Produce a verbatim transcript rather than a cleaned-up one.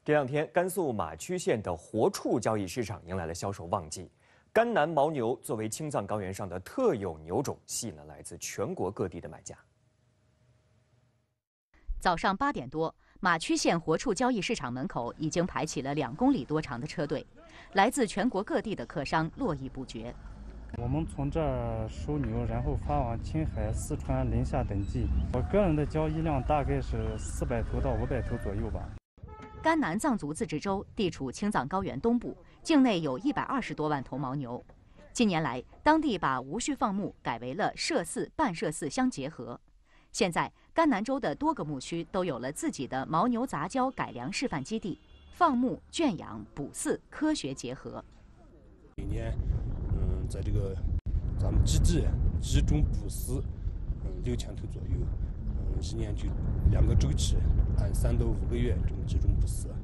这两天，甘肃马曲县的活畜交易市场迎来了销售旺季。甘南牦牛作为青藏高原上的特有牛种，吸引了来自全国各地的买家。 早上八点多，马曲县活畜交易市场门口已经排起了两公里多长的车队，来自全国各地的客商络绎不绝。 我们从这儿收牛，然后发往青海、四川、临夏等地。我个人的交易量大概是四百头到五百头左右吧。 甘南藏族自治州地处青藏高原东部，境内有一百二十多万头牦牛。近年来，当地把无序放牧改为了社饲、半社饲相结合。现在，甘南州的多个牧区都有了自己的牦牛杂交改良示范基地，放牧、圈养、捕饲科学结合。 每年，嗯，在这个咱们基地集中捕饲，嗯，六千头左右，嗯，一年就两个周期，按三到五个月这么集中捕饲。